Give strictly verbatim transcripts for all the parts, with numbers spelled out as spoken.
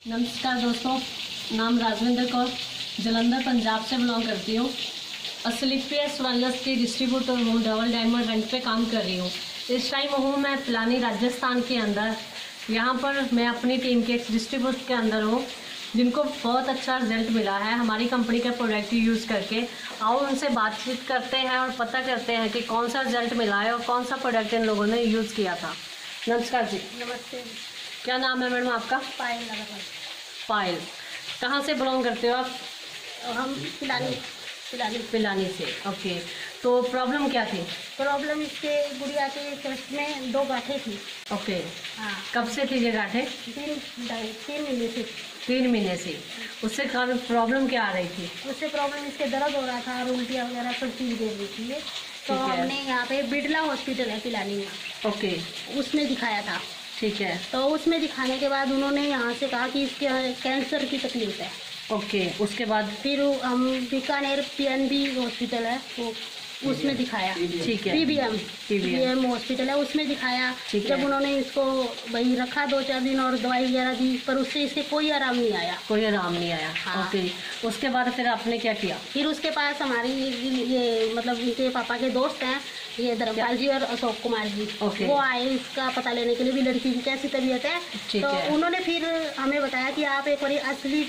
नमस्कार दोस्तों, नाम राजविंदर कौर, जलंधर पंजाब से बिलोंग करती हूँ। असलीपियस वेलनेस की डिस्ट्रीब्यूटर हूँ, डबल डायमंड रेंट पे काम कर रही हूँ। इस टाइम हूँ मैं पिलानी राजस्थान के अंदर। यहाँ पर मैं अपनी टीम के डिस्ट्रीब्यूटर के अंदर हूँ, जिनको बहुत अच्छा रिजल्ट मिला है हमारी कंपनी का प्रोडक्ट यूज़ करके। आओ उनसे बातचीत करते हैं और पता करते हैं कि कौन सा रिजल्ट मिला है और कौन सा प्रोडक्ट इन लोगों ने यूज़ किया था। नमस्कार जी। नमस्ते। क्या नाम है मैडम आपका? पायल अग्रवाल। पायल, कहाँ से बिलोंग करते हो आप? हम पिलानी पिलानी पिलानी से। ओके, तो प्रॉब्लम क्या थी? प्रॉब्लम इसके गुड़िया के चेस्ट में दो गांठें थी। ओके, हाँ, कब से थी ये गांठें? तीन ढाई तीन महीने से। तीन महीने से। उससे कारण प्रॉब्लम क्या आ रही थी? उससे प्रॉब्लम इसके दर्द हो रहा था और उल्टियाँ वगैरह सब चीज़ दे रही थी। तो ठीक है। हमने यहाँ पे बिड़ला हॉस्पिटल है पिलानी में, ओके, उसमें दिखाया था। ठीक है। तो उसमें दिखाने के बाद उन्होंने यहाँ से कहा कि इसके कैंसर की तकलीफ है। ओके, उसके बाद? फिर हम बीकानेर पीएनबी हॉस्पिटल है वो, उसमें दिखाया। ठीक है। पीबीएम पीबीएम हॉस्पिटल है, उसमें दिखाया। ठीक जब है। उन्होंने इसको भाई रखा दो चार दिन और दवाई वगैरह दी, पर उससे इसके कोई आराम नहीं आया। कोई आराम नहीं आया। हाँ। ओके, उसके बाद फिर आपने क्या किया? फिर उसके पास हमारी ये मतलब इनके पापा के दोस्त हैं, ये धर्मपाल जी और अशोक कुमार जी। ओके। वो आए इसका पता लेने के लिए भी लड़की की कैसी तबीयत है। ठीक तो है। उन्होंने फिर हमें बताया कि आप एक बार असली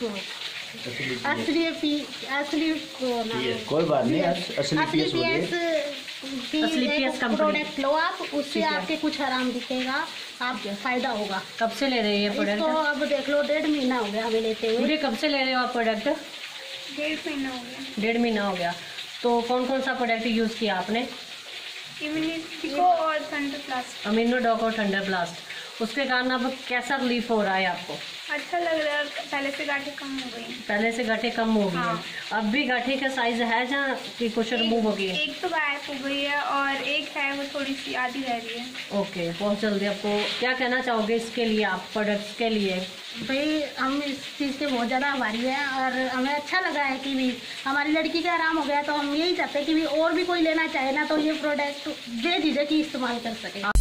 असली असली कोई बात नहीं, असली पीएस बोलिए। असली पीएस कंपनी। प्रोडक्ट लो आप, उससे ठीक है। आपके कुछ आराम दिखेगा, आप फायदा होगा। कब से ले रहे हो ये इसको प्रोडक्ट? अब देख लो, डेढ़ महीना हो गया हमें लेते हुए। मुझे कब से ले रहे हो आप प्रोडक्ट? डेढ़ महीना हो गया। डेढ़ महीना हो गया। तो कौन कौन सा प्रोडक्ट यूज़ किया आपने? इम्यूनिटी और थंडर प्लस। अमीनो डॉक और थंडर ब्लास्ट। उसके कारण अब कैसा रिलीफ हो रहा है आपको? अच्छा लग रहा है, पहले से गांठें कम हो गई। पहले से गांठें कम हो गई हैं। हाँ। अब भी गांठें का साइज है जहाँ कि कुछ रिमूव हो गई है? एक तो गायब हो गई है और एक है वो थोड़ी सी आधी रह रही है। ओके, बहुत जल्दी। आपको क्या कहना चाहोगे इसके लिए, आप प्रोडक्ट्स के लिए? भाई हम इस चीज़ के बहुत ज़्यादा आभारी हैं और हमें अच्छा लगा है कि भी हमारी लड़की का आराम हो गया। तो हम यही चाहते हैं कि भी और भी कोई लेना चाहे ना तो ये प्रोडक्ट बेझिझक ही इस्तेमाल कर सके।